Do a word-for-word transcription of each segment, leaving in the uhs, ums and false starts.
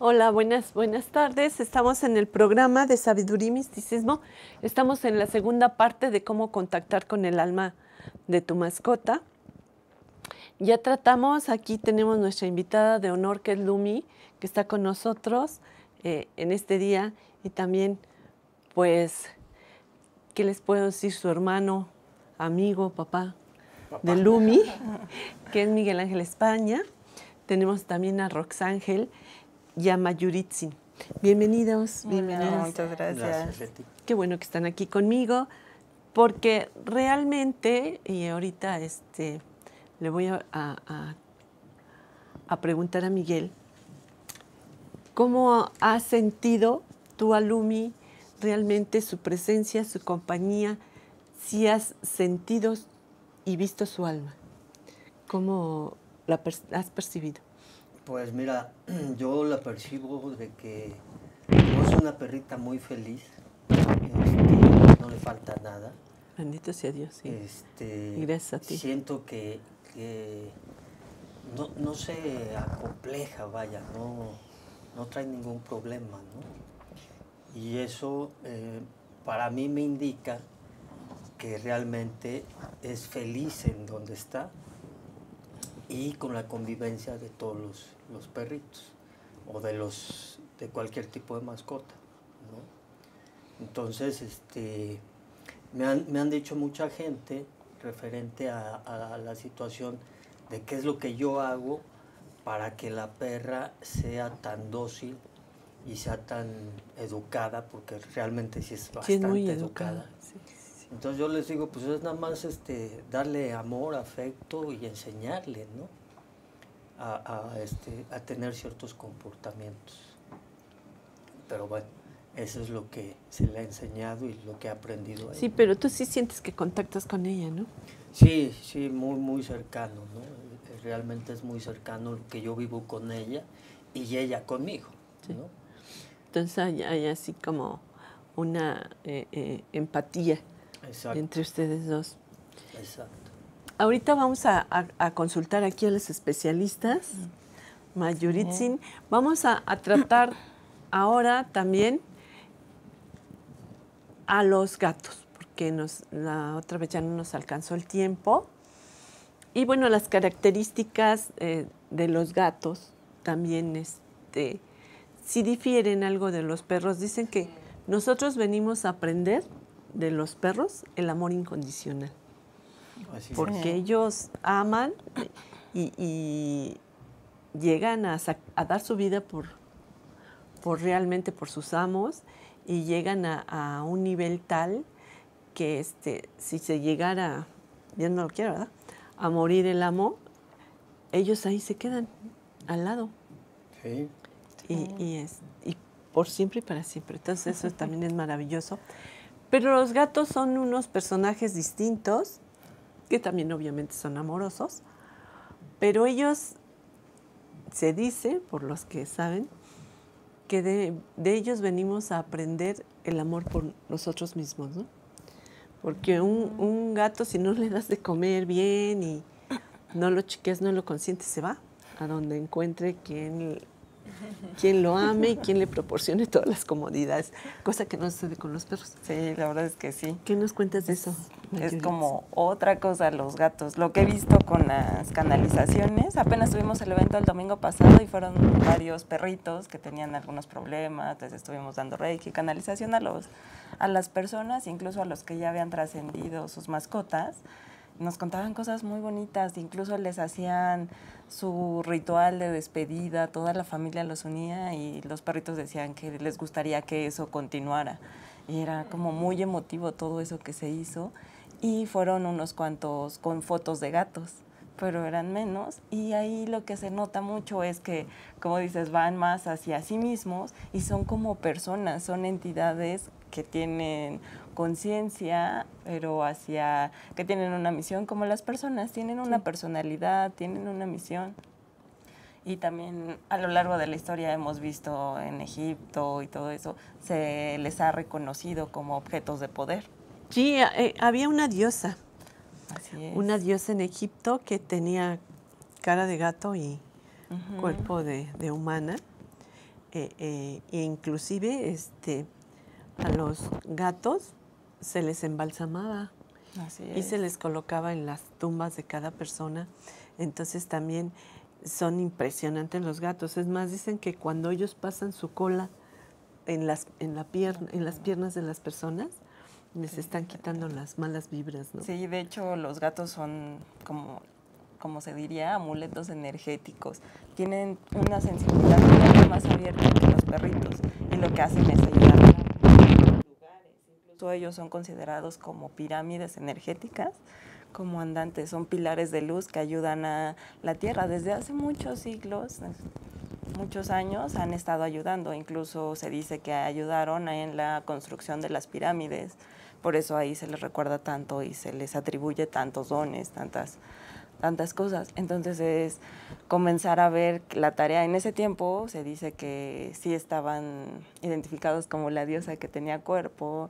Hola, buenas, buenas tardes. Estamos en el programa de Sabiduría y Misticismo. Estamos en la segunda parte de cómo contactar con el alma de tu mascota. Ya tratamos, aquí tenemos nuestra invitada de honor, que es Lumi, que está con nosotros eh, en este día. Y también, pues, ¿qué les puedo decir? Su hermano, amigo, papá, papá. de Lumi, que es Miguel Ángel España. Tenemos también a Roxángel y a Mayuritzin. Bienvenidos, bienvenidos. Muchas gracias. Gracias, Leti. Qué bueno que están aquí conmigo, porque realmente, y ahorita este, le voy a, a, a preguntar a Miguel, ¿cómo has sentido tú a Lumi realmente su presencia, su compañía, si has sentido y visto su alma? ¿Cómo la has percibido? Pues mira, yo la percibo de que no es una perrita muy feliz, este, no le falta nada. Bendito sea Dios, sí. Este, y gracias a ti. Siento que, que no, no se acompleja, vaya, no, no trae ningún problema, ¿no? Y eso eh, para mí me indica que realmente es feliz en donde está y con la convivencia de todos los, los perritos o de los de cualquier tipo de mascota, ¿no? Entonces este me han, me han dicho mucha gente referente a, a la situación de qué es lo que yo hago para que la perra sea tan dócil y sea tan educada, porque realmente sí es bastante sí, es muy educada, educada. Sí. Entonces yo les digo, pues es nada más este, darle amor, afecto y enseñarle, ¿no? A, a, este, a tener ciertos comportamientos. Pero bueno, eso es lo que se le ha enseñado y lo que ha aprendido ahí. Sí, pero tú sí sientes que contactas con ella, ¿no? Sí, sí, muy, muy cercano, ¿no? Realmente es muy cercano lo que yo vivo con ella y ella conmigo, sí. ¿No? Entonces hay, hay así como una eh, eh, empatía. Exacto. Entre ustedes dos. Exacto. Ahorita vamos a, a, a consultar aquí a los especialistas, Mayuritzin. Sí. Vamos a, a tratar ahora también a los gatos, porque nos, la otra vez ya no nos alcanzó el tiempo. Y bueno, las características eh, de los gatos también este, sí difieren algo de los perros. Dicen que nosotros venimos a aprender de los perros el amor incondicional. Así porque es. Ellos aman y, y llegan a, a dar su vida por, por realmente por sus amos y llegan a, a un nivel tal que este, si se llegara, ya no lo quiero, ¿verdad?, a morir el amo, ellos ahí se quedan al lado. Sí. Y, y, es, y por siempre y para siempre. Entonces eso también es maravilloso. Pero los gatos son unos personajes distintos, que también obviamente son amorosos, pero ellos, se dice, por los que saben, que de, de ellos venimos a aprender el amor por nosotros mismos, ¿no? Porque un, un gato, si no le das de comer bien y no lo chiqueas, no lo consientes, se va a donde encuentre quien... quien lo ame y quien le proporcione todas las comodidades, cosa que no sucede con los perros. Sí, la verdad es que sí. ¿Qué nos cuentas de eso? Es como otra cosa los gatos. Lo que he visto con las canalizaciones, apenas tuvimos el evento el domingo pasado y fueron varios perritos que tenían algunos problemas, les estuvimos dando reiki, canalización a, los, a las personas, incluso a los que ya habían trascendido sus mascotas. Nos contaban cosas muy bonitas, incluso les hacían su ritual de despedida, toda la familia los unía y los perritos decían que les gustaría que eso continuara. Y era como muy emotivo todo eso que se hizo y fueron unos cuantos con fotos de gatos, pero eran menos. Y ahí lo que se nota mucho es que, como dices, van más hacia sí mismos y son como personas, son entidades que tienen conciencia, pero hacia que tienen una misión como las personas, tienen una sí. personalidad, tienen una misión. Y también a lo largo de la historia hemos visto en Egipto y todo eso, se les ha reconocido como objetos de poder. Sí, eh, había una diosa, Así es. una diosa en Egipto que tenía cara de gato y uh-huh. cuerpo de, de humana. eh, eh, e inclusive este, a los gatos se les embalsamaba. Así Y es. se les colocaba en las tumbas de cada persona. Entonces también son impresionantes los gatos. Es más, dicen que cuando ellos pasan su cola en las, en la pierna, en las piernas de las personas, les están quitando las malas vibras, ¿no? Sí, de hecho los gatos son como, como se diría, amuletos energéticos. Tienen una sensibilidad todavía más abierta que los perritos y lo que hacen es ayudar a los lugares. Incluso ellos son considerados como pirámides energéticas, como andantes, son pilares de luz que ayudan a la Tierra. Desde hace muchos siglos, muchos años han estado ayudando. Incluso se dice que ayudaron en la construcción de las pirámides. Por eso ahí se les recuerda tanto y se les atribuye tantos dones, tantas, tantas cosas. Entonces es comenzar a ver la tarea. En ese tiempo se dice que sí estaban identificados como la diosa que tenía cuerpo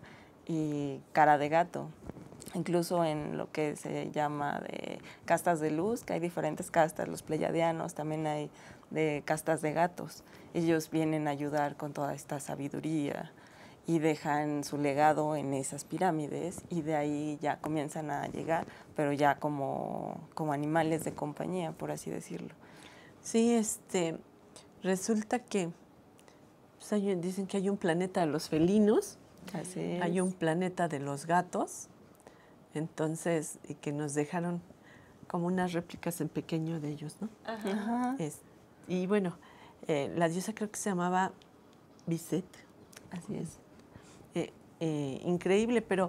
y cara de gato. Incluso en lo que se llama de castas de luz, que hay diferentes castas, los pleyadianos, también hay de castas de gatos. Ellos vienen a ayudar con toda esta sabiduría y dejan su legado en esas pirámides y de ahí ya comienzan a llegar, pero ya como, como animales de compañía, por así decirlo. Sí, este, resulta que pues hay, dicen que hay un planeta de los felinos, Así es. hay un planeta de los gatos, entonces, y que nos dejaron como unas réplicas en pequeño de ellos, ¿no? Ajá. Es, y bueno, eh, la diosa creo que se llamaba Bizet. Así es. Eh, eh, increíble, pero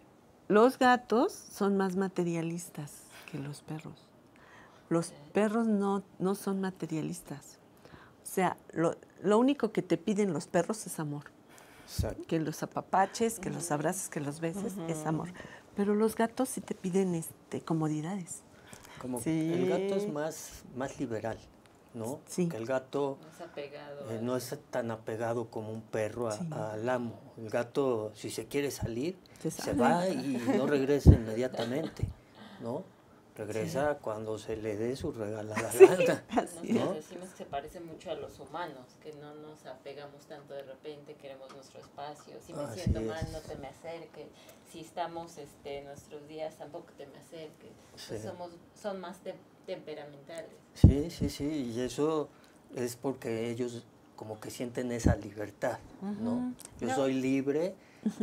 los gatos son más materialistas que los perros. Los perros no, no son materialistas. O sea, lo, lo único que te piden los perros es amor. Exacto. Que los apapaches, que los abraces, que los beses, Ujú. es amor. Pero los gatos sí te piden este, comodidades. Como Sí. el gato es más, más liberal, ¿no? Sí. Que el gato Más apegado. eh, no es tan apegado como un perro a- Sí. al amo. El gato, si se quiere salir, Se se, sale. va y no regresa inmediatamente, ¿no? Regresa cuando se le dé su regalada gana. Así Nosotros ¿no? decimos que se parece mucho a los humanos, que no nos apegamos tanto de repente, queremos nuestro espacio. Si me Así siento es. mal, no te me acerques. Si estamos este, en nuestros días, tampoco te me acerques. Pues Sí. somos, son más te- temperamentales. Sí, sí, sí, y eso es porque ellos como que sienten esa libertad, ¿no? Ujú. Yo No. soy libre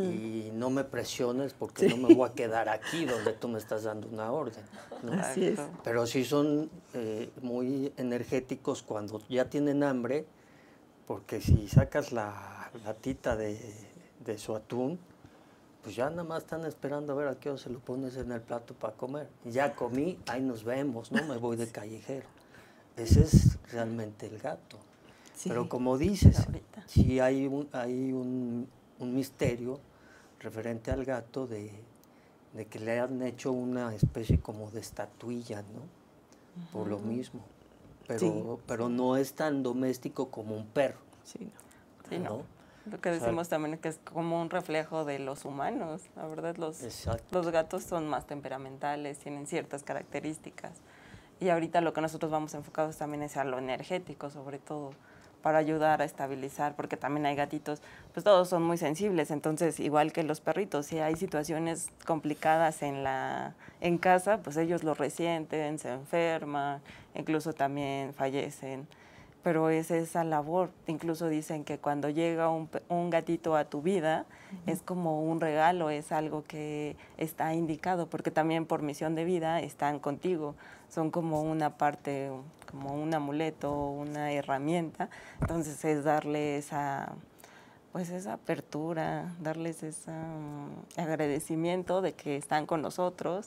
y no me presiones porque no me voy a quedar aquí donde tú me estás dando una orden, ¿no? Así es. Exacto. Pero sí son eh, muy energéticos cuando ya tienen hambre, porque si sacas la latita de, de su atún, pues ya nada más están esperando a ver a qué hora se lo pones en el plato para comer. Y ya comí, ahí nos vemos, no me voy de callejero. Ese es realmente el gato. Sí. Pero como dices, Ahorita. sí hay un, hay un, un misterio referente al gato de, de que le han hecho una especie como de estatuilla, ¿no? Por lo mismo. Pero, Sí. pero no es tan doméstico como un perro, Sí, no. Sí, no. ¿no? Lo que O sea, decimos también es que es como un reflejo de los humanos. La verdad, los, Exacto. los gatos son más temperamentales, tienen ciertas características. Y ahorita lo que nosotros vamos enfocados también es a lo energético, sobre todo, para ayudar a estabilizar, porque también hay gatitos, pues todos son muy sensibles, entonces igual que los perritos, si hay situaciones complicadas en la en casa, pues ellos lo resienten, se enferman, incluso también fallecen. Pero es esa labor, incluso dicen que cuando llega un, pe- un gatito a tu vida, uh-huh, es como un regalo, es algo que está indicado, porque también por misión de vida están contigo, son como una parte, como un amuleto, una herramienta, entonces es darle esa, pues esa apertura, darles ese um, agradecimiento de que están con nosotros,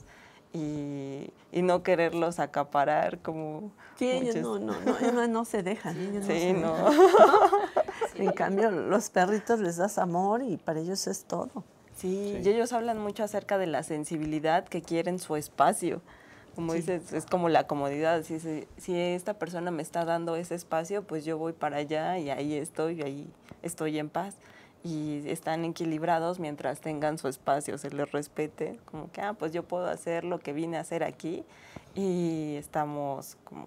Y, y no quererlos acaparar como Sí, ellos muchos. no, no, no, ellos no se dejan. Ellos no Sí, se no. dejan. Sí. En cambio, los perritos les das amor y para ellos es todo. Sí, Sí. y ellos hablan mucho acerca de la sensibilidad que quieren su espacio. Como Sí. dices, es como la comodidad. Si, si, si esta persona me está dando ese espacio, pues yo voy para allá y ahí estoy, y ahí estoy en paz. Y están equilibrados mientras tengan su espacio, se les respete. Como que, ah, pues yo puedo hacer lo que vine a hacer aquí y estamos como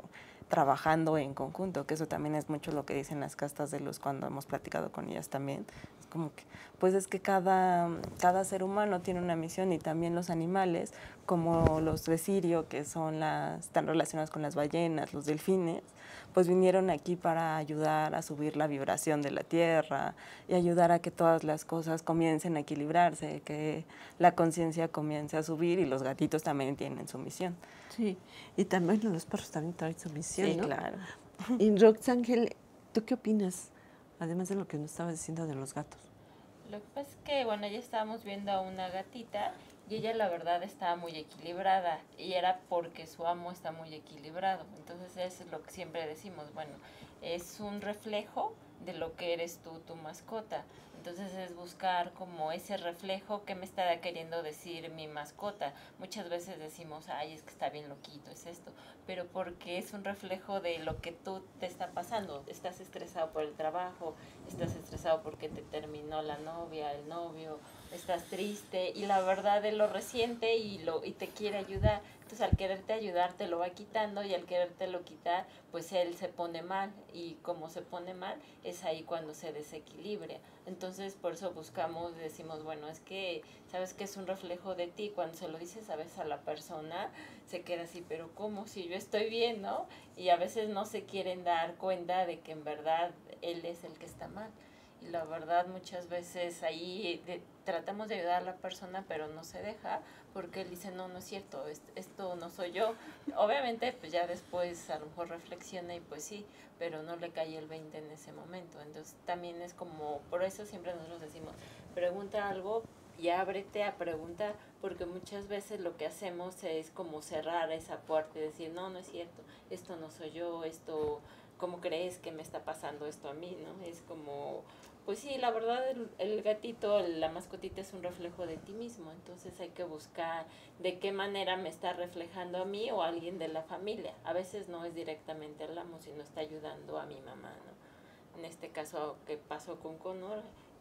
trabajando en conjunto, que eso también es mucho lo que dicen las castas de luz cuando hemos platicado con ellas también. Es como que, pues es que cada, cada ser humano tiene una misión y también los animales, como los de Sirio, que son las, están relacionados con las ballenas, los delfines, pues vinieron aquí para ayudar a subir la vibración de la tierra y ayudar a que todas las cosas comiencen a equilibrarse, que la conciencia comience a subir, y los gatitos también tienen su misión. Sí, y también los perros también traen su misión, Sí, ¿no? claro. Y Roxángel, ¿tú qué opinas? Además de lo que nos estabas diciendo de los gatos. Lo que pasa es que, bueno, ya estábamos viendo a una gatita y ella la verdad estaba muy equilibrada y era porque su amo está muy equilibrado. Entonces eso es lo que siempre decimos, bueno, es un reflejo de lo que eres tú, tu mascota. Entonces es buscar como ese reflejo que me está queriendo decir mi mascota. Muchas veces decimos, ay, es que está bien loquito, es esto, pero porque es un reflejo de lo que tú te está pasando. Estás estresado por el trabajo, estás estresado porque te terminó la novia, el novio, estás triste y la verdad él lo resiente y, lo, y te quiere ayudar. Entonces al quererte ayudar te lo va quitando y al querértelo quitar pues él se pone mal y como se pone mal es ahí cuando se desequilibra. Entonces por eso buscamos, decimos bueno es que sabes que es un reflejo de ti, cuando se lo dices a veces a la persona se queda así, pero ¿cómo? Si yo estoy bien, ¿no? Y a veces no se quieren dar cuenta de que en verdad él es el que está mal. Y la verdad muchas veces ahí de, tratamos de ayudar a la persona pero no se deja porque él dice no, no es cierto, esto, esto no soy yo. Obviamente pues ya después a lo mejor reflexiona y pues sí, pero no le cae el veinte en ese momento. Entonces también es como, por eso siempre nosotros decimos, pregunta algo y ábrete a preguntar, porque muchas veces lo que hacemos es como cerrar esa puerta y decir no, no es cierto, esto no soy yo, esto... ¿Cómo crees que me está pasando esto a mí, no? Es como, pues sí, la verdad el, el gatito, la mascotita es un reflejo de ti mismo, entonces hay que buscar de qué manera me está reflejando a mí o a alguien de la familia. A veces no es directamente al amo, sino está ayudando a mi mamá, ¿no? En este caso que pasó con Connor,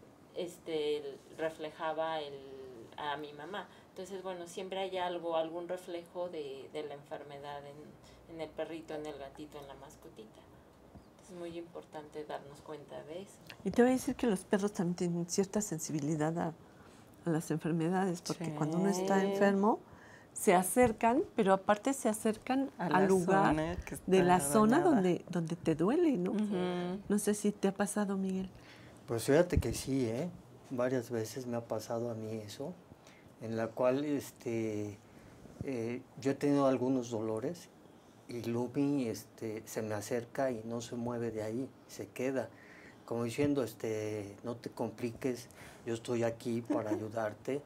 este, reflejaba el, a mi mamá. Entonces, bueno, siempre hay algo, algún reflejo de, de la enfermedad en, en el perrito, en el gatito, en la mascotita. Es muy importante darnos cuenta de eso. Y te voy a decir que los perros también tienen cierta sensibilidad a, a las enfermedades, porque sí. Cuando uno está enfermo, se acercan, pero aparte se acercan a al lugar de la zona donde, donde te duele, ¿no? Uh-huh. No sé si te ha pasado, Miguel. Pues fíjate que sí, ¿eh? Varias veces me ha pasado a mí eso, en la cual este, eh, yo he tenido algunos dolores y Lumi este, se me acerca y no se mueve de ahí, se queda, como diciendo, este, no te compliques, yo estoy aquí para ayudarte.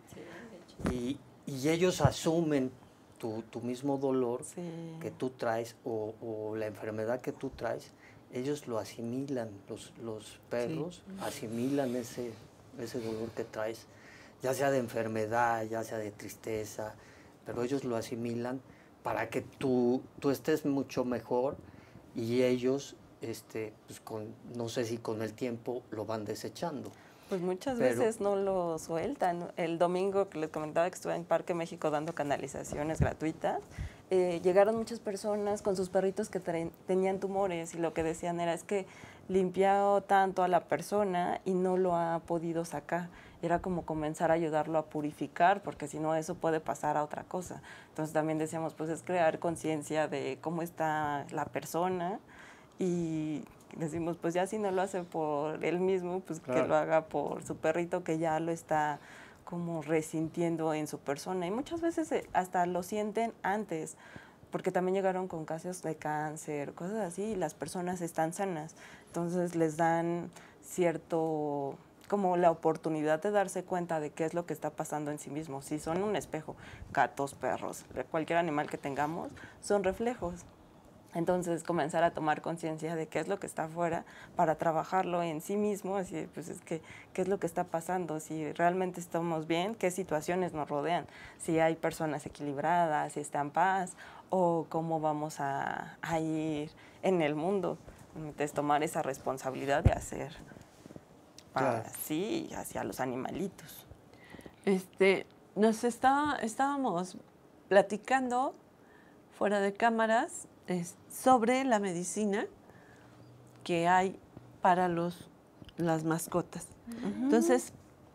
Sí, y, y ellos asumen tu, tu mismo dolor sí. que tú traes o, o la enfermedad que tú traes, ellos lo asimilan, los, los perros sí. asimilan ese, ese dolor que traes, ya sea de enfermedad, ya sea de tristeza, pero ellos lo asimilan para que tú, tú estés mucho mejor y ellos, este, pues con, no sé si con el tiempo lo van desechando. Pues muchas pero, veces no lo sueltan. El domingo que les comentaba que estuve en Parque México dando canalizaciones gratuitas, eh, llegaron muchas personas con sus perritos que tenían tumores y lo que decían era es que limpió tanto a la persona y no lo ha podido sacar. Era como comenzar a ayudarlo a purificar, porque si no eso puede pasar a otra cosa. Entonces también decíamos, pues es crear conciencia de cómo está la persona y decimos, pues ya si no lo hace por él mismo, pues claro. que lo haga por su perrito que ya lo está como resintiendo en su persona. Y muchas veces hasta lo sienten antes, porque también llegaron con casos de cáncer, cosas así, y las personas están sanas. Entonces les dan cierto, como la oportunidad de darse cuenta de qué es lo que está pasando en sí mismos. Si son un espejo, gatos, perros, cualquier animal que tengamos, son reflejos. Entonces comenzar a tomar conciencia de qué es lo que está afuera para trabajarlo en sí mismo, así pues es que qué es lo que está pasando, si realmente estamos bien, qué situaciones nos rodean, si hay personas equilibradas, si está en paz o cómo vamos a, a ir en el mundo. Entonces tomar esa responsabilidad de hacer para claro. sí hacia los animalitos. Este, nos está, estábamos platicando fuera de cámaras es sobre la medicina que hay para los, las mascotas. Uh-huh. Entonces,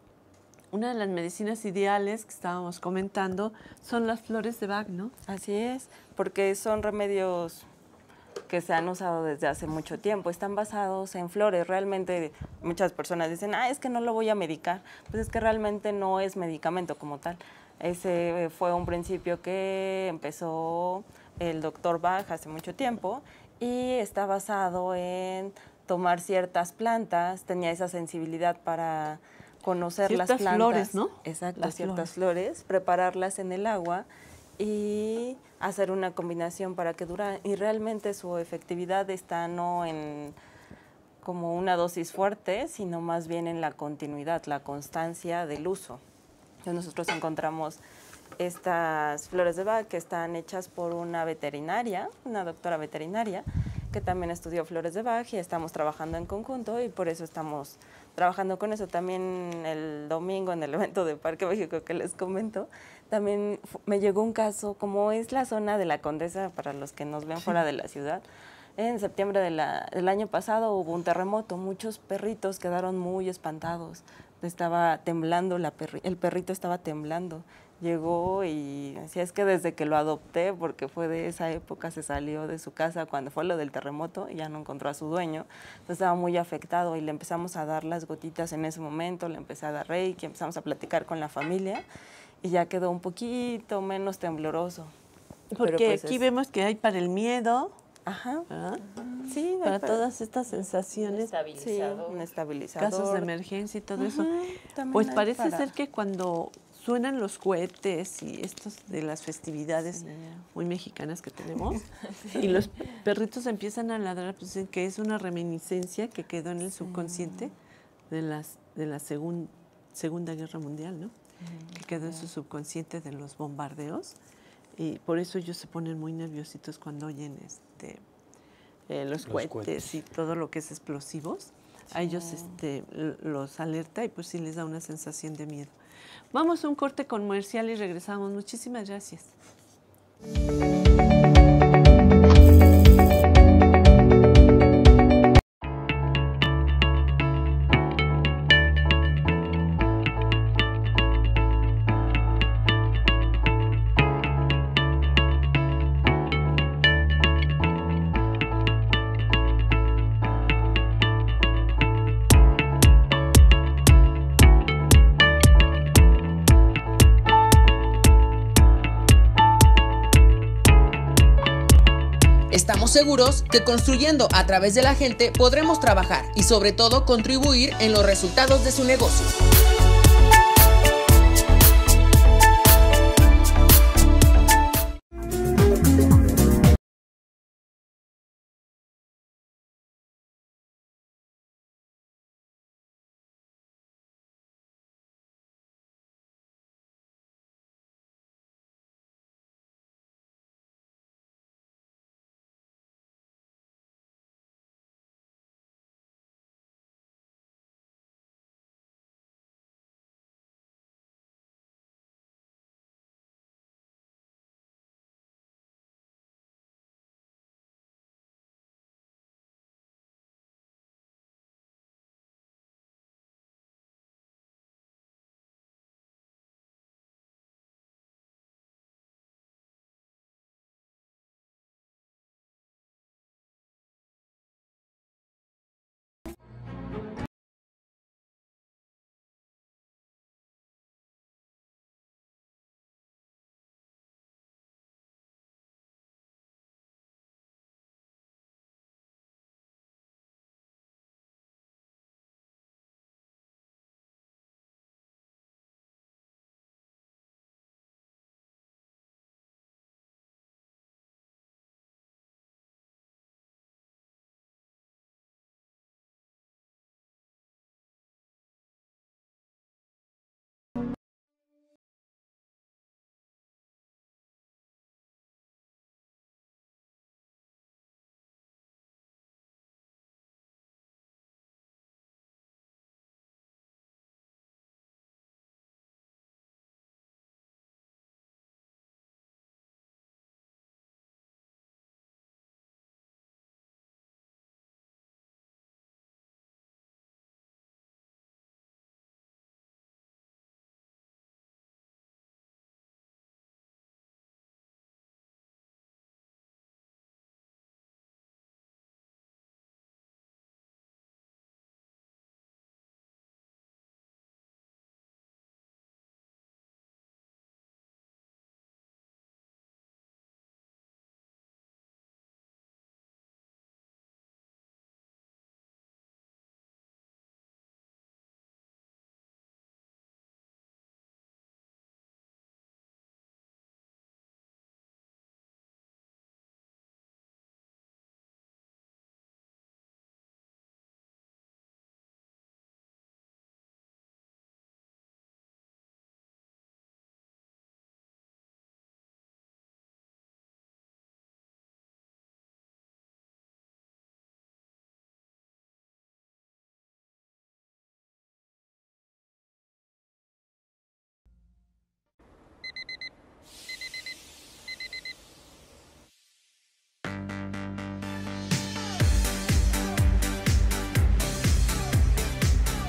una de las medicinas ideales que estábamos comentando son las flores de Bach, ¿no? Así es, porque son remedios que se han usado desde hace mucho tiempo, están basados en flores. Realmente muchas personas dicen, ah, es que no lo voy a medicar. Pues es que realmente no es medicamento como tal. Ese fue un principio que empezó el doctor Bach hace mucho tiempo y está basado en tomar ciertas plantas, tenía esa sensibilidad para conocer ciertas las plantas. Flores, ¿no? Exacto, las ciertas flores. flores, prepararlas en el agua y hacer una combinación para que dure. Y realmente su efectividad está no en como una dosis fuerte, sino más bien en la continuidad, la constancia del uso. Entonces nosotros encontramos estas flores de Bach que están hechas por una veterinaria, una doctora veterinaria, que también estudió flores de Bach y estamos trabajando en conjunto y por eso estamos trabajando con eso. También el domingo en el evento de Parque México que les comento, también me llegó un caso, como es la zona de la Condesa, para los que nos ven sí. fuera de la ciudad, en septiembre de la, del año pasado hubo un terremoto, muchos perritos quedaron muy espantados, estaba temblando, la perri el perrito estaba temblando. Llegó y decía, es que desde que lo adopté, porque fue de esa época, se salió de su casa cuando fue lo del terremoto y ya no encontró a su dueño, entonces estaba muy afectado y le empezamos a dar las gotitas en ese momento, le empecé a dar reiki, empezamos a platicar con la familia y ya quedó un poquito menos tembloroso. Porque pues aquí es... vemos que hay para el miedo, Ajá. ¿verdad? Uh-huh. Sí, para, para todas estas sensaciones. Un estabilizador. Sí, un estabilizador. Casos de emergencia y todo uh-huh. eso. También pues parece para... ser que cuando suenan los cohetes y estos de las festividades sí. muy mexicanas que tenemos, sí. y los perritos empiezan a ladrar, pues dicen que es una reminiscencia que quedó en el sí. subconsciente de, las, de la segun, Segunda Guerra Mundial, ¿no? Uh-huh. Que quedó en su subconsciente de los bombardeos. Y por eso ellos se ponen muy nerviositos cuando oyen este, eh, los, los cohetes, cohetes y todo lo que es explosivos. Sí. A ellos este, los alerta y pues sí les da una sensación de miedo. Vamos a un corte comercial y regresamos. Muchísimas gracias. Estamos seguros que construyendo a través de la gente podremos trabajar y sobre todo contribuir en los resultados de su negocio.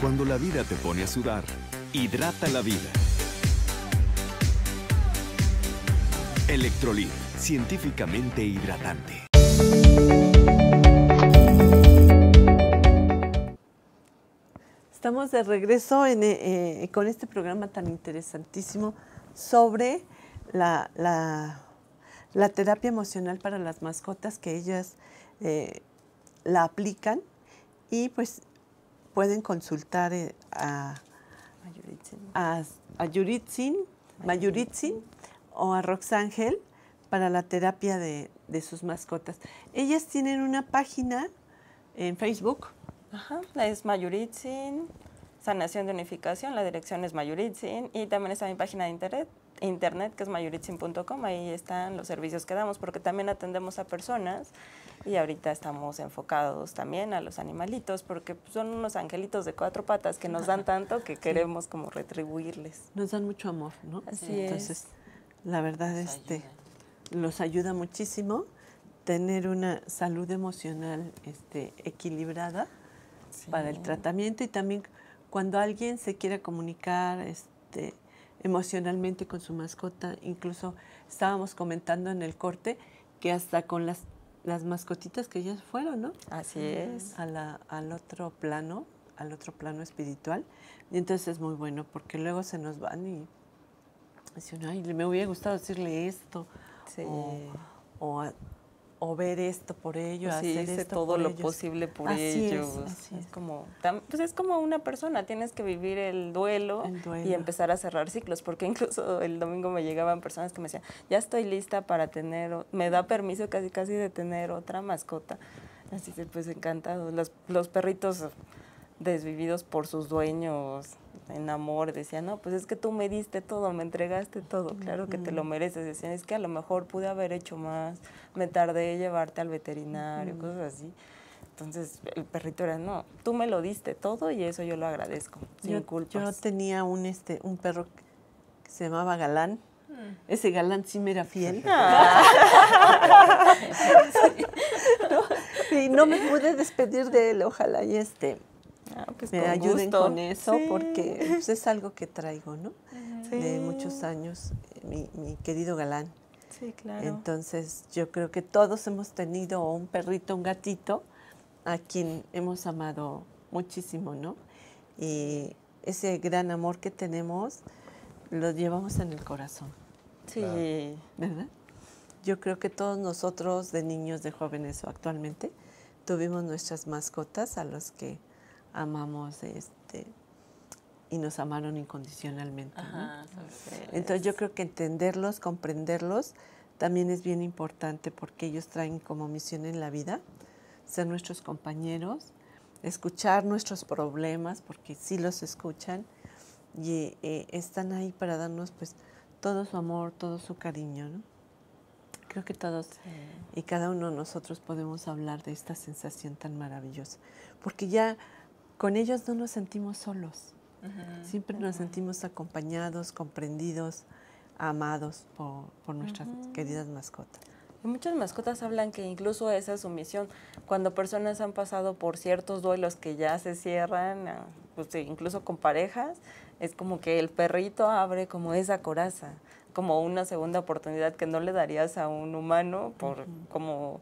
Cuando la vida te pone a sudar, hidrata la vida. Electrolit, científicamente hidratante. Estamos de regreso en, eh, con este programa tan interesantísimo sobre la, la, la terapia emocional para las mascotas, que ellas eh, la aplican y pues pueden consultar eh, a, a, a Yuritzin, Mayuritzin o a Roxángel para la terapia de, de sus mascotas. Ellas tienen una página en Facebook. Ajá, es Mayuritzin, Sanación de Unificación, la dirección es Mayuritzin, y también está mi página de internet, internet que es mayuritzin punto com, ahí están los servicios que damos, porque también atendemos a personas y ahorita estamos enfocados también a los animalitos, porque son unos angelitos de cuatro patas que nos dan tanto que queremos como retribuirles. Nos dan mucho amor, ¿no? Así Entonces, es. la verdad, Nos este, ayudan. los ayuda muchísimo tener una salud emocional este, equilibrada Sí. para el tratamiento, y también cuando alguien se quiere comunicar este, emocionalmente con su mascota. Incluso estábamos comentando en el corte que hasta con las, las mascotitas que ellas fueron, ¿no? Así es. A la, al otro plano, al otro plano espiritual. Y entonces es muy bueno, porque luego se nos van y dicen, ay, me hubiera gustado decirle esto, Sí. o, o, a- o ver esto por ello, Pues sí, hacer hice esto todo por lo ellos. posible por Así ellos. es, así es es. como, tam- pues es como una persona, tienes que vivir el duelo, El duelo. y empezar a cerrar ciclos, porque incluso el domingo me llegaban personas que me decían, ya estoy lista para tener, o- me da permiso casi casi de tener otra mascota. Así que pues encantado. Los, los perritos desvividos por sus dueños, en amor, decían, no, pues es que tú me diste todo, me entregaste todo, claro que te lo mereces. Decían, es que a lo mejor pude haber hecho más, me tardé en llevarte al veterinario, cosas así. Entonces el perrito era, no, tú me lo diste todo y eso yo lo agradezco, sin Yo, culpas. yo tenía un, este, un perro que se llamaba Galán. Ese Galán sí me era fiel. Y no me pude despedir de él. Ojalá y este Ah, pues me con ayuden gusto. con eso, Sí. porque pues, es algo que traigo, ¿no? Sí. De muchos años, eh, mi, mi querido Galán. Sí, claro. Entonces, yo creo que todos hemos tenido un perrito, un gatito, a quien hemos amado muchísimo, ¿no? Y ese gran amor que tenemos, lo llevamos en el corazón, Sí. Claro. ¿verdad? Yo creo que todos nosotros, de niños, de jóvenes o actualmente, tuvimos nuestras mascotas a los que amamos este, y nos amaron incondicionalmente, ¿no? Ajá, sobre- Entonces yo creo que entenderlos, comprenderlos, también es bien importante, porque ellos traen como misión en la vida ser nuestros compañeros, escuchar nuestros problemas, porque sí los escuchan, y eh, están ahí para darnos pues todo su amor, todo su cariño, ¿no? Creo que todos y cada uno de nosotros podemos hablar de esta sensación tan maravillosa, porque ya con ellos no nos sentimos solos. Ujú. Siempre nos sentimos acompañados, comprendidos, amados por, por nuestras queridas mascotas. Y muchas mascotas hablan que incluso esa es su misión. Cuando personas han pasado por ciertos duelos que ya se cierran, ah, pues, sí, incluso con parejas, es como que el perrito abre como esa coraza, como una segunda oportunidad que no le darías a un humano por como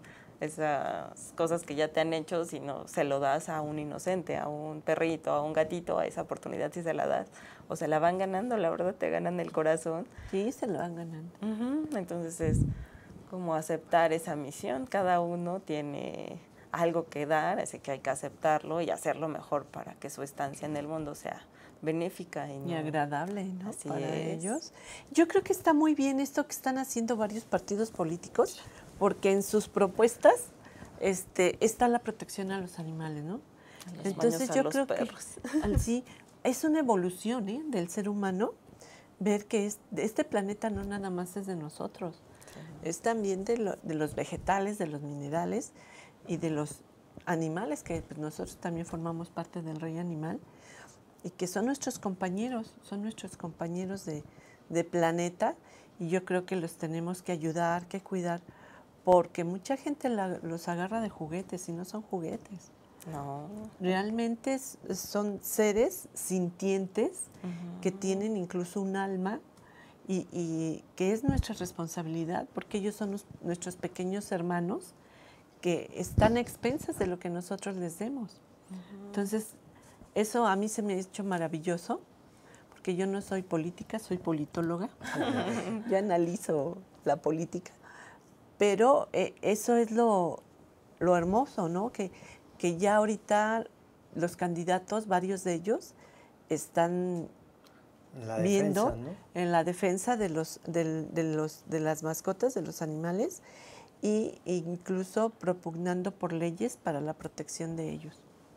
esas cosas que ya te han hecho, sino se lo das a un inocente, a un perrito, a un gatito, a esa oportunidad si se la das. O se la van ganando, la verdad, te ganan el corazón. Sí, se lo van ganando. Ujú, entonces es como aceptar esa misión. Cada uno tiene algo que dar, así que hay que aceptarlo y hacerlo mejor para que su estancia en el mundo sea benéfica y, no- Y agradable, ¿no? Así Para es. ellos. Yo creo que está muy bien esto que están haciendo varios partidos políticos, porque en sus propuestas este, está la protección a los animales, ¿no? los Entonces baños a yo los creo perros. que al- sí, es una evolución, ¿eh?, del ser humano, ver que es- este planeta no nada más es de nosotros, es también de, lo- de los vegetales, de los minerales y de los animales, que pues, nosotros también formamos parte del rey animal, y que son nuestros compañeros, son nuestros compañeros de, de planeta, y yo creo que los tenemos que ayudar, que cuidar, porque mucha gente la- los agarra de juguetes y no son juguetes. No. Realmente es- son seres sintientes Ujú. que tienen incluso un alma y, y que es nuestra responsabilidad porque ellos son los- nuestros pequeños hermanos que están a expensas de lo que nosotros les demos. Entonces, eso a mí se me ha hecho maravilloso porque yo no soy política, soy politóloga. Yo analizo la política. Pero eh, eso es lo, lo hermoso, ¿no? Que, que ya ahorita los candidatos, varios de ellos, están La viendo defensa, ¿no? en la defensa de los, del- de los de las mascotas, de los animales, y incluso propugnando por leyes para la protección de ellos.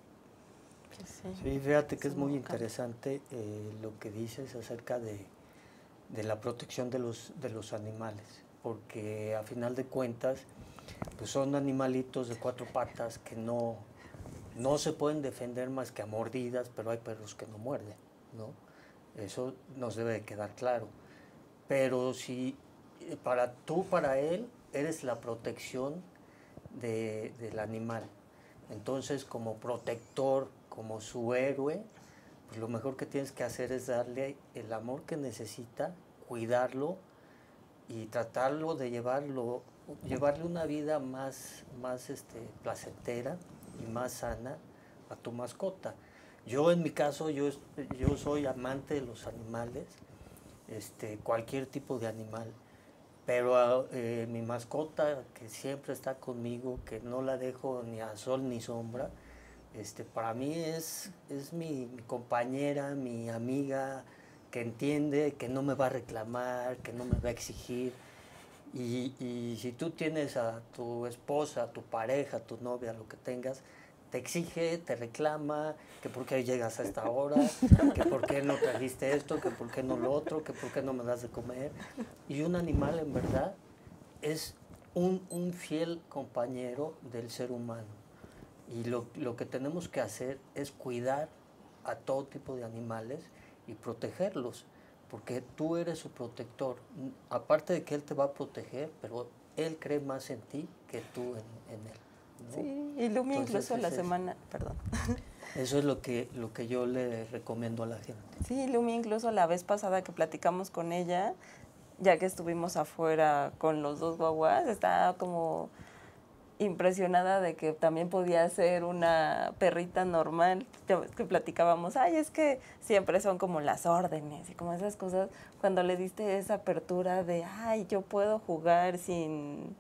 Sí, fíjate que Es es un muy nuevo cambio. interesante eh, lo que dices acerca de, de la protección de los, de los animales, porque a final de cuentas pues son animalitos de cuatro patas que no, no se pueden defender más que a mordidas, pero hay perros que no muerden, ¿no? Eso nos debe de quedar claro. Pero si eh, para tú, para él, eres la protección de- del animal. Entonces, como protector, como su héroe, pues lo mejor que tienes que hacer es darle el amor que necesita, cuidarlo y tratarlo de llevarlo, llevarle una vida más, más este, placentera y más sana a tu mascota. Yo en mi caso, yo, es- yo soy amante de los animales, este, cualquier tipo de animal. Pero eh, mi mascota, que siempre está conmigo, que no la dejo ni a sol ni sombra, este, para mí es, es mi, mi compañera, mi amiga, que entiende, que no me va a reclamar, que no me va a exigir. Y, y si tú tienes a tu esposa, a tu pareja, a tu novia, lo que tengas, te exige, te reclama, que por qué llegas a esta hora, que por qué no trajiste esto, que por qué no lo otro, que por qué no me das de comer. Y un animal en verdad es un, un fiel compañero del ser humano. Y lo, lo que tenemos que hacer es cuidar a todo tipo de animales y protegerlos, porque tú eres su protector. Aparte de que él te va a proteger, pero él cree más en ti que tú en, en él, ¿no? Sí, y Lumi Entonces, incluso la ese es- semana, perdón. Eso es lo que, lo que yo le recomiendo a la gente. Sí, Lumi incluso la vez pasada que platicamos con ella, ya que estuvimos afuera con los dos guaguas, estaba como impresionada de que también podía ser una perrita normal. Ya ves que platicábamos, ay, es que siempre son como las órdenes y como esas cosas. Cuando le diste esa apertura de, ay, yo puedo jugar sin,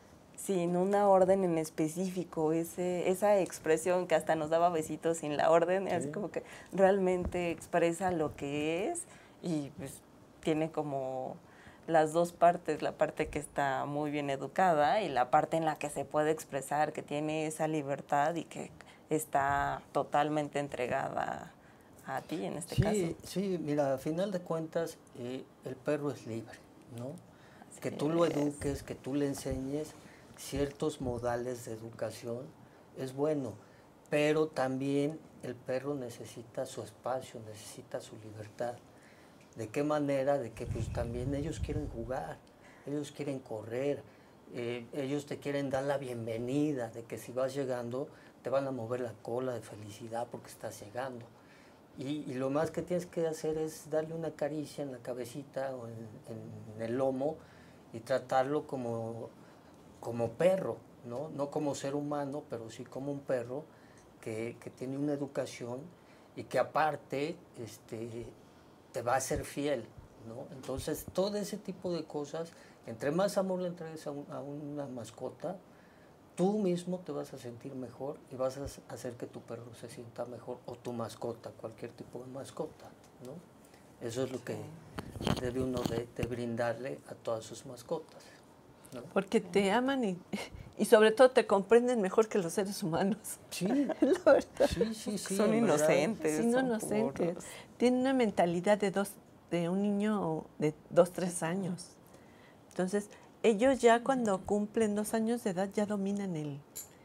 sin una orden en específico, ese, esa expresión que hasta nos daba besitos sin la orden, es Sí. como que realmente expresa lo que es y pues tiene como las dos partes, la parte que está muy bien educada y la parte en la que se puede expresar, que tiene esa libertad y que está totalmente entregada a ti en este Sí, caso. sí, mira, a final de cuentas, eh, el perro es libre, ¿no? Así Que tú lo es. eduques, que tú le enseñes ciertos modales de educación, es bueno, pero también el perro necesita su espacio, necesita su libertad. ¿De qué manera? De que pues también ellos quieren jugar, ellos quieren correr, eh, ellos te quieren dar la bienvenida, de que si vas llegando te van a mover la cola de felicidad porque estás llegando. Y, y lo más que tienes que hacer es darle una caricia en la cabecita o en, en el lomo y tratarlo como, como perro, ¿no? No como ser humano, pero sí como un perro que, que tiene una educación y que aparte este, te va a ser fiel, ¿no? Entonces, todo ese tipo de cosas, entre más amor le entregues a, un- a una mascota, tú mismo te vas a sentir mejor y vas a hacer que tu perro se sienta mejor o tu mascota, cualquier tipo de mascota, ¿no? Eso es lo que debe uno de, de brindarle a todas sus mascotas, ¿no? Porque te aman y, y sobre todo te comprenden mejor que los seres humanos. Sí, La verdad. sí, sí, sí. Son en verdad. inocentes. Sí, no son inocentes. puros. Tienen una mentalidad de dos, de un niño de dos, tres años. Entonces, ellos ya cuando cumplen dos años de edad ya dominan el,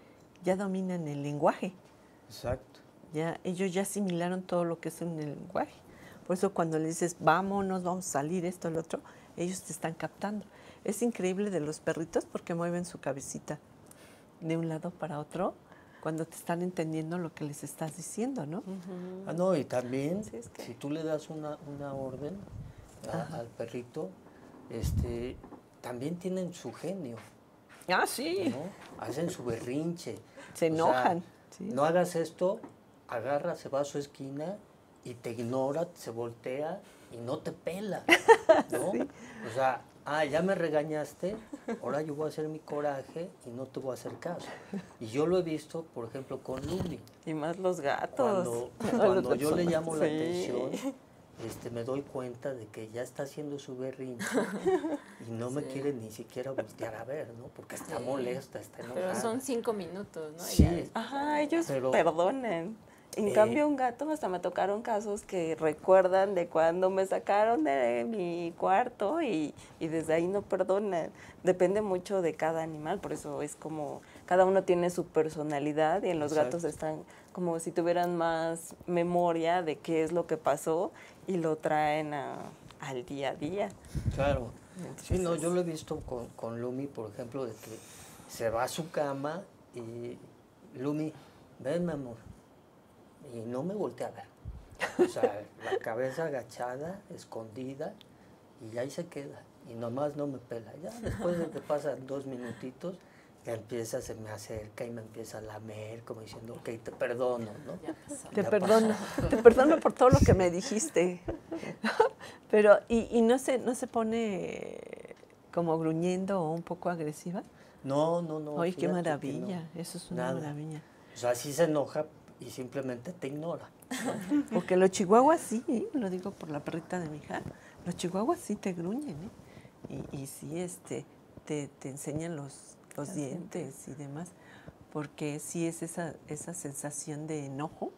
ya dominan el lenguaje. Exacto. Ya, ellos ya asimilaron todo lo que es un lenguaje. Por eso cuando le dices, vámonos, vamos a salir, esto, lo otro, ellos te están captando. Es increíble de los perritos porque mueven su cabecita de un lado para otro cuando te están entendiendo lo que les estás diciendo, ¿no? Ujú. Ah, no, y también, Sí, es que- si tú le das una, una orden a- al perrito, este, también tienen su genio, Ah, sí. ¿no? Hacen su berrinche. Se O sea, enojan. Sí. no hagas esto, agarra, se va a su esquina y te ignora, se voltea y no te pela, ¿no? O sea, ah, ya me regañaste, ahora yo voy a hacer mi coraje y no te voy a hacer caso. Y yo lo he visto, por ejemplo, con Lumi. Y más los gatos. Cuando, Los cuando yo gatos le son llamo la Sí. atención, este, me doy cuenta de que ya está haciendo su berrinche y no me quiere ni siquiera voltear a ver, ¿no? Porque está Sí. molesta, está enojada. Pero son cinco minutos, ¿no? Y Sí. ya después- Ajá, ellos Pero- perdonan. En Eh, cambio, un gato, hasta me tocaron casos que recuerdan de cuando me sacaron de mi cuarto y, y desde ahí no perdonan. Depende mucho de cada animal, por eso es como, cada uno tiene su personalidad y en los Exacto. gatos están como si tuvieran más memoria de qué es lo que pasó y lo traen a- al día a día. Claro. Sí, no, Entonces- yo lo he visto con, con Lumi, por ejemplo, de que se va a su cama y Lumi, ven, mi amor, y no me voltea a ver. O sea, la cabeza agachada, escondida, y ahí se queda. Y nomás no me pela. Ya después de que pasan dos minutitos, ya empieza, se me acerca y me empieza a lamer, como diciendo, ok, te perdono, ¿no? Ya pasó. Te Ya perdono, pasó. te perdono por todo lo que me dijiste. Pero, ¿y, y no se no se pone como gruñendo o un poco agresiva? No, no, no. Ay, qué fíjate que maravilla, no. eso es una Nada. maravilla. O sea, sí se enoja y simplemente te ignora. Porque los chihuahuas sí, ¿eh? Lo digo por la perrita de mi hija, los chihuahuas sí te gruñen, ¿eh? Y, y sí este, te, te enseñan los, los Los dientes y demás, porque sí es esa, esa sensación de enojo,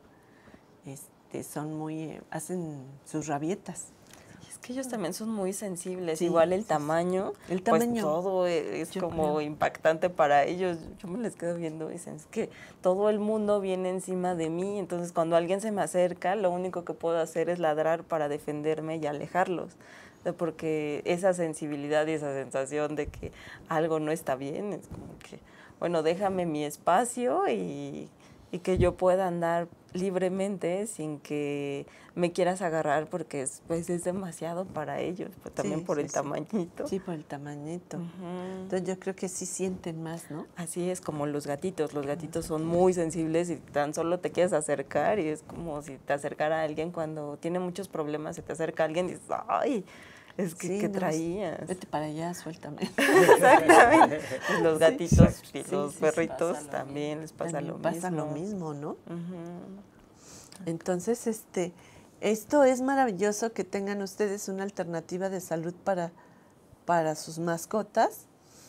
este, son muy, eh, hacen sus rabietas. Es que ellos también son muy sensibles, Sí, igual el sí, sí. tamaño, El pues tamaño, todo es yo como creo. impactante para ellos. Yo me les quedo viendo y dicen, es que todo el mundo viene encima de mí, entonces cuando alguien se me acerca, lo único que puedo hacer es ladrar para defenderme y alejarlos. O sea, porque esa sensibilidad y esa sensación de que algo no está bien, es como que, bueno, déjame mi espacio y, y que yo pueda andar libremente sin que me quieras agarrar porque es, pues es demasiado para ellos, pues también Sí, por sí, el sí. tamañito. Sí, por el tamañito. Ujú. Entonces yo creo que sí sienten más, ¿no? Así es como los gatitos, los gatitos son muy sensibles y tan solo te quieres acercar y es como si te acercara a alguien cuando tiene muchos problemas, se te acerca alguien y dices, ay, es que Sí, ¿qué no, traías? Vete para allá, suéltame. Exactamente. Y los gatitos exacto. y Sí, los sí, sí. perritos Pasa lo también les pasa También lo pasa mismo. lo mismo, ¿no? Ujú. Entonces, este, esto es maravilloso que tengan ustedes una alternativa de salud para, para sus mascotas.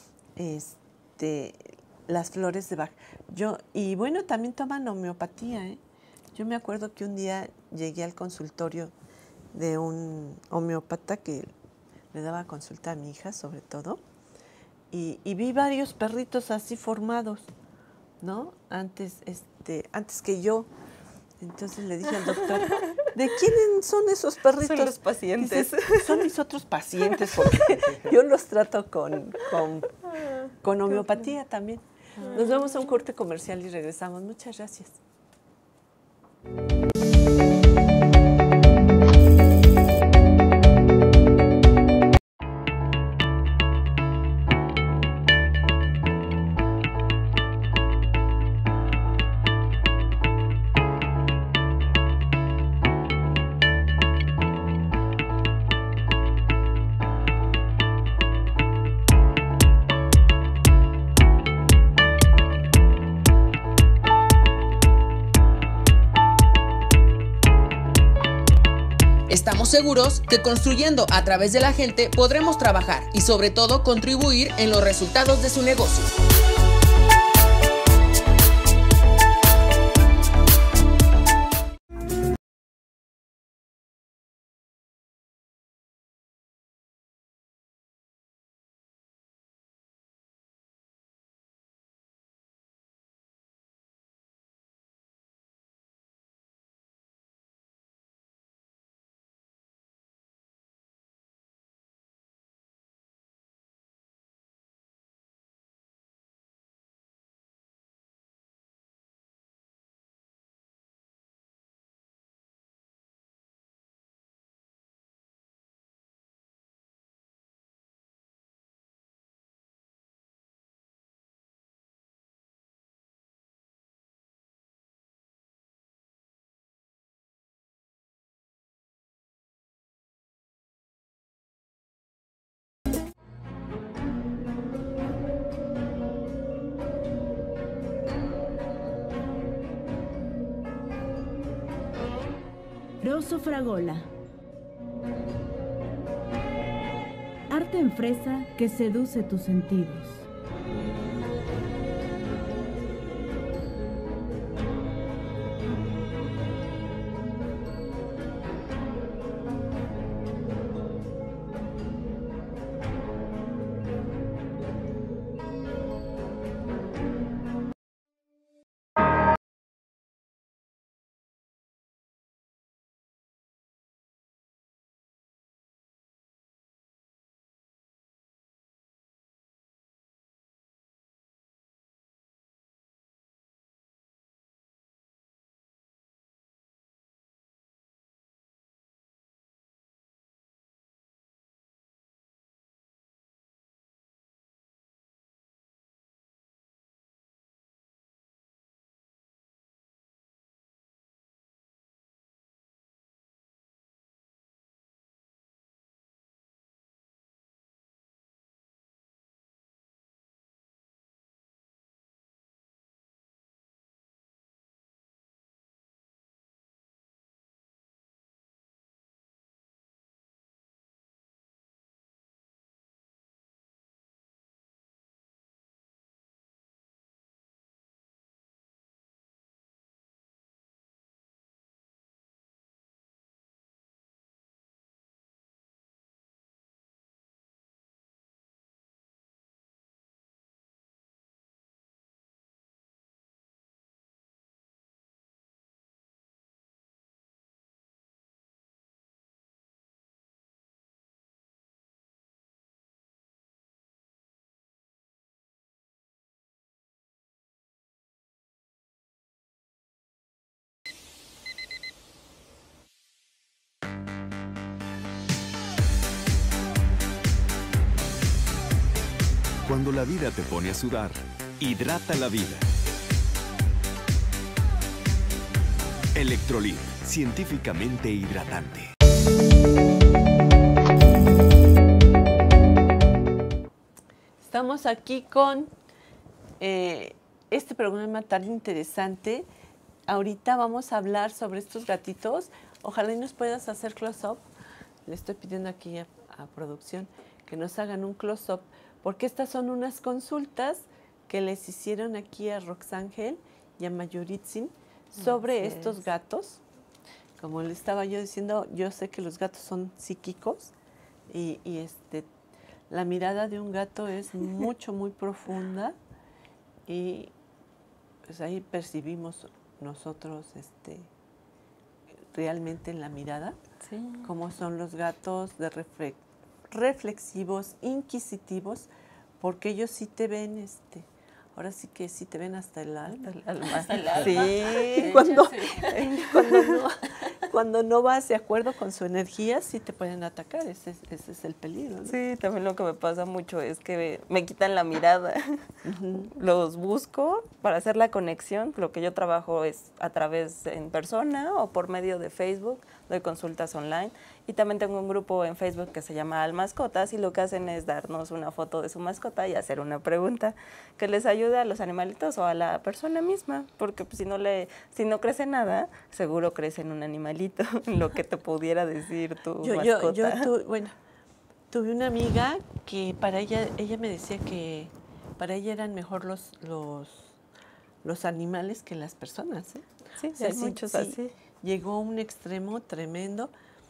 Este, las flores de Bach. Yo, y bueno, también toman homeopatía, ¿eh? Yo me acuerdo que un día llegué al consultorio de un homeópata que le daba consulta a mi hija, sobre todo, y, y vi varios perritos así formados, ¿no? Antes, este, antes que yo. Entonces le dije al doctor, ¿de quién son esos perritos? Son los pacientes. Dice, son mis otros pacientes, porque yo los trato con, con, con homeopatía también. Nos vemos a un corte comercial y regresamos. Muchas gracias. Estamos seguros que construyendo a través de la gente podremos trabajar y sobre todo contribuir en los resultados de su negocio. Rosso Fragola. Arte en fresa que seduce tus sentidos. Cuando la vida te pone a sudar, hidrata la vida. Electrolit, científicamente hidratante. Estamos aquí con eh, este programa tan interesante. Ahorita vamos a hablar sobre estos gatitos. Ojalá y nos puedas hacer close-up. Le estoy pidiendo aquí a, a producción que nos hagan un close-up, porque estas son unas consultas que les hicieron aquí a Roxángel y a Mayuritzin sobre Así estos es. gatos. Como le estaba yo diciendo, yo sé que los gatos son psíquicos y, y este, la mirada de un gato es mucho, muy profunda y pues ahí percibimos nosotros este, realmente en la mirada Sí. cómo son los gatos de refre- reflexivos, inquisitivos, porque ellos sí te ven, este, ahora sí que sí te ven hasta el alma. Hasta el alma. Hasta el alma. Sí, De hecho, cuando, sí. cuando, no, cuando no vas de acuerdo con su energía, sí te pueden atacar, ese, es- ese es el peligro, ¿no? Sí, también lo que me pasa mucho es que me quitan la mirada. Ujú. Los busco para hacer la conexión. Lo que yo trabajo es a través en persona o por medio de Facebook. Doy consultas online. Y también tengo un grupo en Facebook que se llama Al Mascotas y lo que hacen es darnos una foto de su mascota y hacer una pregunta que les ayude a los animalitos o a la persona misma. Porque pues, si no le, si no crece nada, seguro crece en un animalito, lo que te pudiera decir tu Yo, yo, mascota. yo tu- bueno, tuve una amiga que para ella, ella me decía que para ella eran mejor los, los, los animales que las personas, ¿eh? Sí, O sea, hay sí, muchos sí, así. llegó a un extremo tremendo.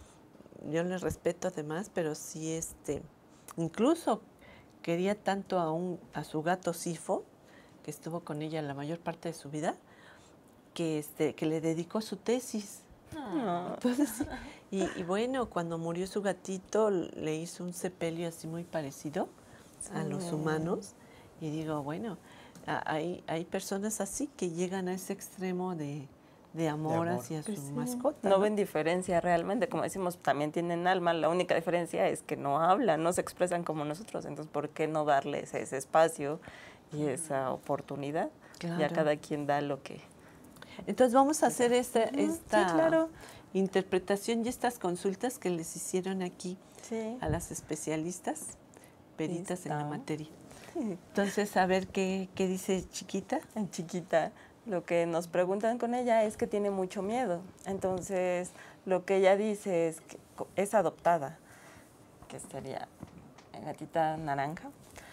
Yo le respeto además, pero sí, este, incluso quería tanto a, un, a su gato Sifo, que estuvo con ella la mayor parte de su vida, que, este, que le dedicó su tesis. No. Entonces, sí, y, y bueno, cuando murió su gatito, le hizo un sepelio así muy parecido a los Sí. humanos. Y digo, bueno, a- hay, hay personas así que llegan a ese extremo de, de amor, amor. hacia Pues su sí, mascota. No ven diferencia realmente, como decimos, también tienen alma, la única diferencia es que no hablan, no se expresan como nosotros, entonces ¿por qué no darles ese espacio y esa oportunidad? Ya Claro. cada quien da lo que... Entonces vamos a hacer esta, Ujú, esta sí, claro. interpretación y estas consultas que les hicieron aquí Sí. a las especialistas, peritas en la Listo. materia. Sí. Entonces, a ver qué, qué dice Chiquita. En chiquita, Lo que nos preguntan con ella es que tiene mucho miedo. Entonces, lo que ella dice es que es adoptada, que sería gatita naranja.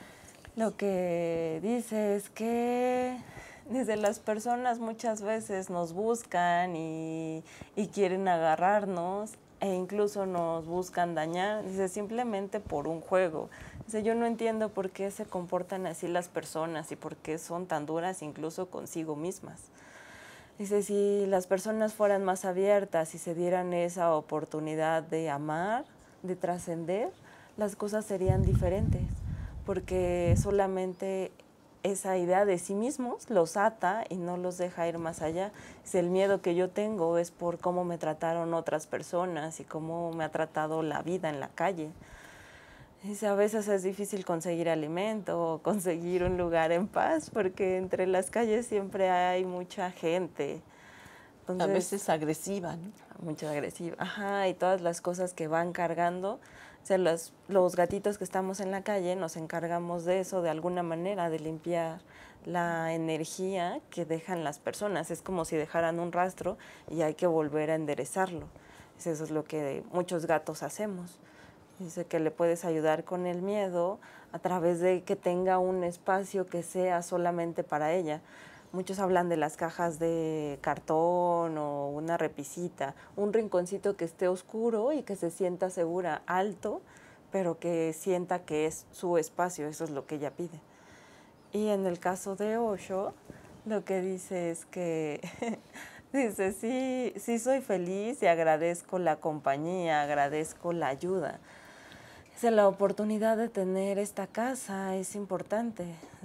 Lo que dice es que desde las personas muchas veces nos buscan y, y quieren agarrarnos e incluso nos buscan dañar, dice, simplemente por un juego. Dice, yo no entiendo por qué se comportan así las personas y por qué son tan duras incluso consigo mismas. Dice, si las personas fueran más abiertas y se dieran esa oportunidad de amar, de trascender, las cosas serían diferentes, porque solamente esa idea de sí mismos los ata y no los deja ir más allá. Dice, el miedo que yo tengo es por cómo me trataron otras personas y cómo me ha tratado la vida en la calle. Dice, a veces es difícil conseguir alimento o conseguir un lugar en paz porque entre las calles siempre hay mucha gente. Entonces, a veces agresiva, ¿no? Mucho agresiva. Ajá, y todas las cosas que van cargando. O sea, los, los gatitos que estamos en la calle nos encargamos de eso de alguna manera, de limpiar la energía que dejan las personas. Es como si dejaran un rastro y hay que volver a enderezarlo. Eso es lo que muchos gatos hacemos. Dice que le puedes ayudar con el miedo a través de que tenga un espacio que sea solamente para ella. Muchos hablan de las cajas de cartón o una repisita, un rinconcito que esté oscuro y que se sienta segura, alto, pero que sienta que es su espacio, eso es lo que ella pide. Y en el caso de Osho, lo que dice es que, dice, sí, sí soy feliz y agradezco la compañía, agradezco la ayuda. Dice, la oportunidad de tener esta casa es importante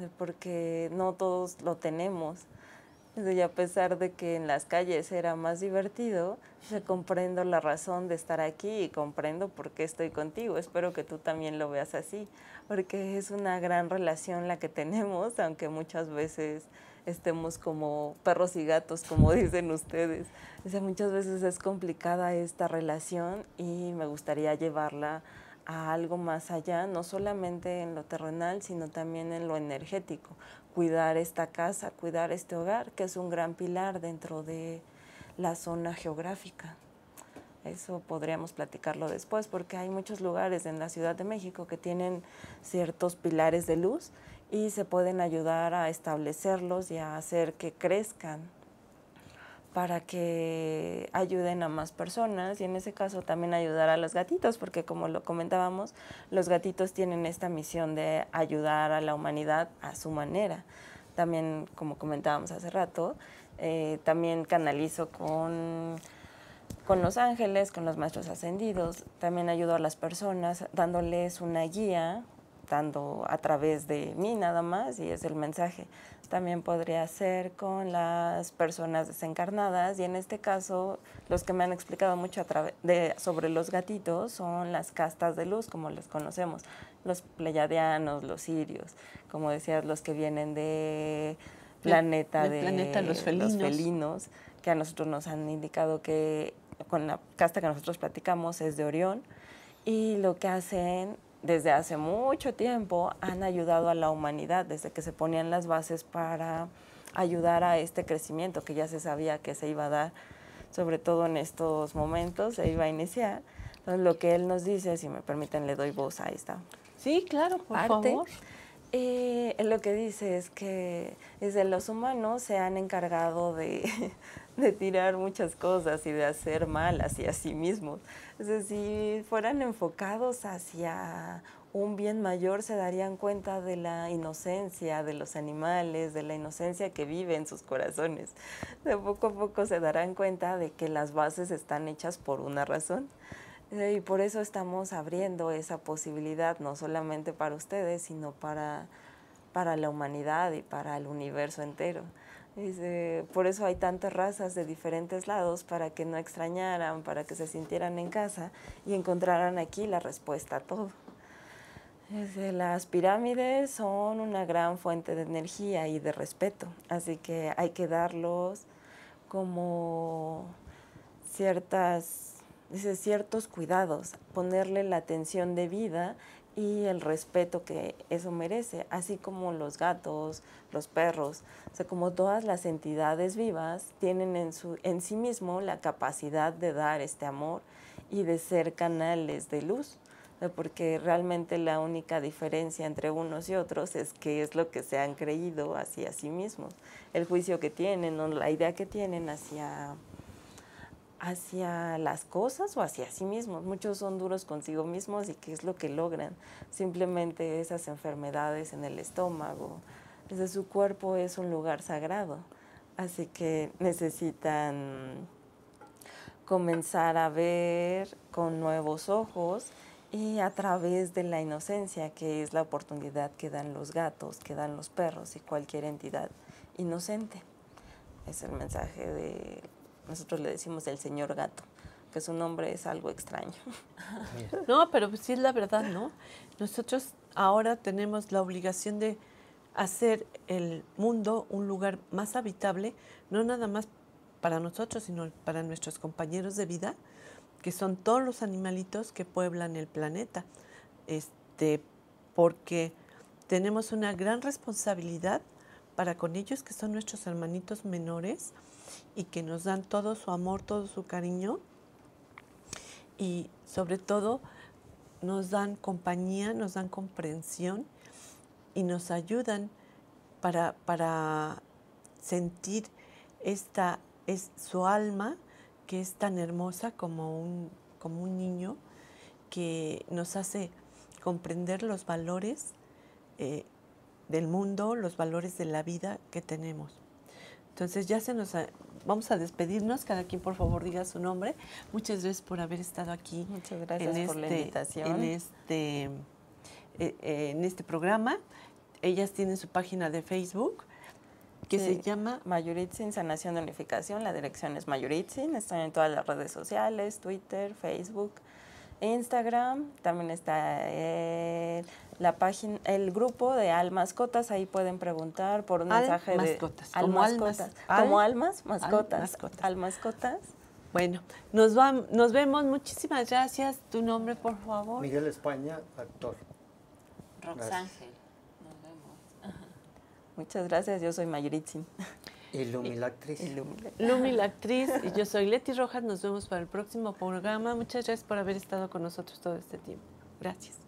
porque no todos lo tenemos. Dice, y a pesar de que en las calles era más divertido, dice, comprendo la razón de estar aquí y comprendo por qué estoy contigo. Espero que tú también lo veas así, porque es una gran relación la que tenemos, aunque muchas veces estemos como perros y gatos, como dicen ustedes. Dice, muchas veces es complicada esta relación y me gustaría llevarla a algo más allá, no solamente en lo terrenal, sino también en lo energético. Cuidar esta casa, cuidar este hogar, que es un gran pilar dentro de la zona geográfica. Eso podríamos platicarlo después, porque hay muchos lugares en la Ciudad de México que tienen ciertos pilares de luz y se pueden ayudar a establecerlos y a hacer que crezcan para que ayuden a más personas y en ese caso también ayudar a los gatitos, porque como lo comentábamos, los gatitos tienen esta misión de ayudar a la humanidad a su manera. También, como comentábamos hace rato, eh, también canalizo con, con los ángeles, con los maestros ascendidos, también ayudo a las personas dándoles una guía, dando a través de mí nada más, y es el mensaje. También podría ser con las personas desencarnadas, y en este caso los que me han explicado mucho a través de, sobre los gatitos son las castas de luz, como los conocemos, los pleyadianos, los sirios, como decías, los que vienen de planeta, de, de planeta los, felinos. los felinos, que a nosotros nos han indicado que con la casta que nosotros platicamos es de Orión, y lo que hacen desde hace mucho tiempo han ayudado a la humanidad, desde que se ponían las bases para ayudar a este crecimiento que ya se sabía que se iba a dar, sobre todo en estos momentos, se iba a iniciar. Entonces, lo que él nos dice, si me permiten, le doy voz a esta Sí, claro, por parte. favor. Eh, lo que dice es que desde los humanos se han encargado de, de tirar muchas cosas y de hacer mal hacia sí mismos. Es decir, si fueran enfocados hacia un bien mayor, se darían cuenta de la inocencia de los animales, de la inocencia que vive en sus corazones. De poco a poco se darán cuenta de que las bases están hechas por una razón. Y por eso estamos abriendo esa posibilidad, no solamente para ustedes, sino para, para la humanidad y para el universo entero. Dice, por eso hay tantas razas de diferentes lados, para que no extrañaran, para que se sintieran en casa y encontraran aquí la respuesta a todo. Dice, las pirámides son una gran fuente de energía y de respeto, así que hay que darlos como ciertas... Dice, ciertos cuidados, ponerle la atención debida y el respeto que eso merece, así como los gatos, los perros, o sea, como todas las entidades vivas tienen en, su, en sí mismo la capacidad de dar este amor y de ser canales de luz, o sea, porque realmente la única diferencia entre unos y otros es qué es lo que se han creído hacia sí mismos, el juicio que tienen o la idea que tienen hacia... hacia las cosas o hacia sí mismos. Muchos son duros consigo mismos y qué es lo que logran. Simplemente esas enfermedades en el estómago. Desde su cuerpo es un lugar sagrado. Así que necesitan comenzar a ver con nuevos ojos y a través de la inocencia, que es la oportunidad que dan los gatos, que dan los perros y cualquier entidad inocente. Es el mensaje de... Nosotros le decimos el señor gato, que su nombre es algo extraño. No, pero pues sí es la verdad, ¿no? Nosotros ahora tenemos la obligación de hacer el mundo un lugar más habitable, no nada más para nosotros, sino para nuestros compañeros de vida, que son todos los animalitos que pueblan el planeta. Este, porque tenemos una gran responsabilidad para con ellos, que son nuestros hermanitos menores, y que nos dan todo su amor, todo su cariño y sobre todo nos dan compañía, nos dan comprensión y nos ayudan para, para sentir esta, es su alma, que es tan hermosa como un, como un niño, que nos hace comprender los valores eh, del mundo, los valores de la vida que tenemos. Entonces ya se nos... Ha, vamos a despedirnos. Cada quien, por favor, diga su nombre. Muchas gracias por haber estado aquí. Muchas gracias en por este, la invitación. En este, eh, eh, en este programa. Ellas tienen su página de Facebook, que sí, se llama... Mayuritzin Sanación de Unificación. La dirección es Mayuritzin. Están en todas las redes sociales, Twitter, Facebook, Instagram. También está eh, la página, el grupo de Almascotas. Ahí pueden preguntar por un Al mensaje mascotas, de como Almascotas. almas, Como al, almas, mascotas. Al, mascotas. Almascotas. Bueno, nos, va, nos vemos. Muchísimas gracias. Tu nombre, por favor. Miguel España, actor. Roxángel. Nos vemos. Ajá. Muchas gracias. Yo soy Mayuritzin. Y Lumi, la actriz. Y Lumi. Lumi, la actriz, y yo soy Leti Rojas. Nos vemos para el próximo programa. Muchas gracias por haber estado con nosotros todo este tiempo. Gracias.